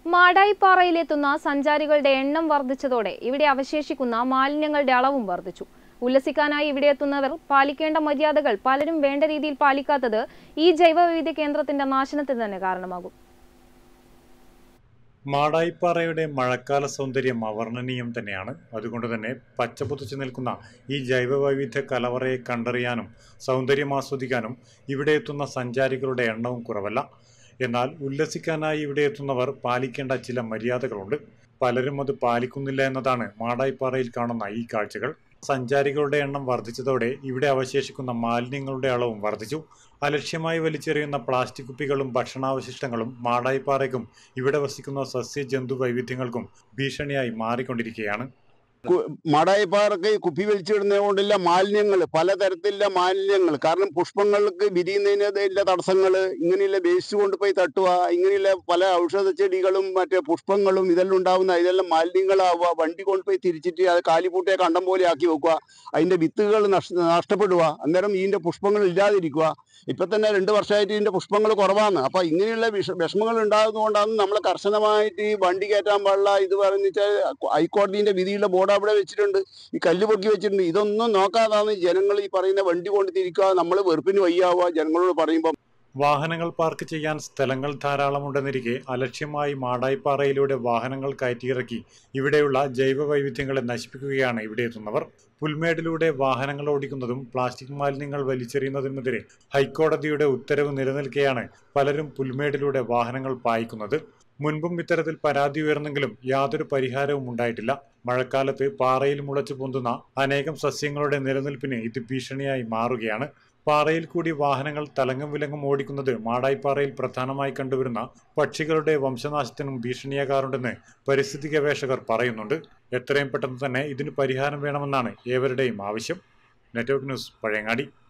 മാടായിപ്പാറയിലെത്തുന്ന സഞ്ചാരികളുടെ എണ്ണം വർദ്ധിച്ചതോടെ ഇവിടെ അവശേഷിക്കുന്ന മാലിന്യങ്ങളുടെ അളവും വർദ്ധിച്ചു. ഉല്ലസിക്കാനായി ഇവിടെ എത്തുന്നവർ പാലിക്കേണ്ട മര്യാദകൾ പലരും വേണ്ട രീതിയിൽ പാലിക്കാത്തത് ഈ ജൈവവൈവിധ്യ കേന്ദ്രത്തിന്റെ നാശനത്തിന് തന്നെ കാരണമാകും. മാടായിപ്പാറയുടെ മഴക്കാല സൗന്ദര്യം അവർണ്ണനീയം തന്നെയാണ്. അതുകൊണ്ട് തന്നെ പച്ചപുതച്ചു നിൽക്കുന്ന ഈ ജൈവവൈവിധ്യ കലവറയെ കണ്ടറിയാനും സൗന്ദര്യം ആസ്വദിക്കാനും ഇവിടെ എത്തുന്ന സഞ്ചാരികളുടെ എണ്ണവും കുറവല്ല. എന്നാൽ ഉല്ലസിക്കാനായി ഇവിടെ എത്തുന്നവർ പാലിക്കേണ്ട ചില മര്യാദകളുണ്ട്. പലരും അത് പാലിക്കുന്നില്ല എന്നതാണ് മാടായിപ്പാറയിൽ കാണുന്ന ഈ കാഴ്ചകൾ. സഞ്ചാരികളുടെ എണ്ണം വർദ്ധിച്ചതോടെ ഇവിടെ അവശേഷിക്കുന്ന മാലിന്യങ്ങളുടെ അളവും വർദ്ധിച്ചു. അലക്ഷ്യമായി വലിച്ചെറിയുന്ന പ്ലാസ്റ്റിക് കുപ്പികളും ഭക്ഷണാവശിഷ്ടങ്ങളും മാടായിപ്പാറയ്ക്കും ഇവിടെ വസിക്കുന്ന സസ്യജന്തു വൈവിധ്യങ്ങൾക്കും ഭീഷണിയായി മാറിക്കൊണ്ടിരിക്കുകയാണ്. മാടായിപ്പാറക്ക് കുപ്പി വലിച്ചിടുന്നത് കൊണ്ടുള്ള മാലിന്യങ്ങൾ, പലതരത്തിലുള്ള മാലിന്യങ്ങൾ, കാരണം പുഷ്പങ്ങൾക്ക് വിരിയുന്നതിനുള്ള തടസ്സങ്ങൾ, ഇങ്ങനെയുള്ള വേസ്റ്റ് കൊണ്ടുപോയി തട്ടുക, ഇങ്ങനെയുള്ള പല ഔഷധ ചെടികളും മറ്റേ പുഷ്പങ്ങളും ഇതെല്ലാം ഉണ്ടാവുന്ന ഇതെല്ലാം മാലിന്യങ്ങളാവുക, വണ്ടി കൊണ്ടുപോയി തിരിച്ചിട്ട് അത് കാലിപ്പൂട്ടിയെ കണ്ടം പോലെ ആക്കി വെക്കുക, അതിന്റെ വിത്തുകൾ നഷ്ടപ്പെടുക, അന്നേരം ഇതിന്റെ പുഷ്പങ്ങൾ ഇല്ലാതിരിക്കുക. ഇപ്പൊ തന്നെ 2 വർഷമായിട്ട് ഇതിന്റെ പുഷ്പങ്ങൾ കുറവാണ്. അപ്പൊ ഇങ്ങനെയുള്ള വിഷമങ്ങൾ ഉണ്ടാകുന്നതുകൊണ്ടാണ് നമ്മൾ കർശനമായിട്ട് ഈ വണ്ടി കയറ്റാൻ പാടില്ല ഇത് പറഞ്ഞാൽ ഹൈക്കോടതിന്റെ വിധിയുള്ള ബോർഡ് അവിടെ വെച്ചിട്ടുണ്ട്, ഈ കല്ല് പൊക്കി വെച്ചിട്ടുണ്ട്. ഇതൊന്നും നോക്കാതാണ് ജനങ്ങൾ ഈ പറയുന്ന വണ്ടി കൊണ്ട് തിരിക്കുക, നമ്മൾ വെറുപ്പിന് വയ്യാവുക ജനങ്ങളോട് പറയുമ്പോൾ. വാഹനങ്ങൾ പാർക്ക് ചെയ്യാൻ സ്ഥലങ്ങൾ ധാരാളമുണ്ടെന്നിരിക്കെ അലക്ഷ്യമായി മാടായിപ്പാറയിലൂടെ വാഹനങ്ങൾ കയറ്റിയിറക്കി ഇവിടെയുള്ള ജൈവ വൈവിധ്യങ്ങളെ നശിപ്പിക്കുകയാണ് ഇവിടെ എത്തുന്നവർ. പുൽമേടിലൂടെ വാഹനങ്ങൾ ഓടിക്കുന്നതും പ്ലാസ്റ്റിക് മാലിന്യങ്ങൾ വലിച്ചെറിയുന്നതിനെതിരെ ഹൈക്കോടതിയുടെ ഉത്തരവ് നിലനിൽക്കെയാണ് പലരും പുൽമേടിലൂടെ വാഹനങ്ങൾ പായിക്കുന്നത്. മുൻപും ഇത്തരത്തിൽ പരാതി ഉയർന്നെങ്കിലും യാതൊരു പരിഹാരവും ഉണ്ടായിട്ടില്ല. മഴക്കാലത്ത് പാറയിൽ മുളച്ചു പൊന്തുന്ന അനേകം സസ്യങ്ങളുടെ നിലനിൽപ്പിന് ഇത് ഭീഷണിയായി മാറുകയാണ്. പാറയിൽ കൂടി വാഹനങ്ങൾ തലങ്ങും വിലങ്ങും ഓടിക്കുന്നത് മാടായിപ്പാറയിൽ പ്രധാനമായി കണ്ടുവരുന്ന പക്ഷികളുടെ വംശനാശത്തിനും ഭീഷണിയാകാറുണ്ടെന്ന് പരിസ്ഥിതി ഗവേഷകർ പറയുന്നുണ്ട്. എത്രയും പെട്ടെന്ന് തന്നെ ഇതിന് പരിഹാരം വേണമെന്നാണ് ഏവരുടെയും ആവശ്യം. Network news, Pazhayangadi.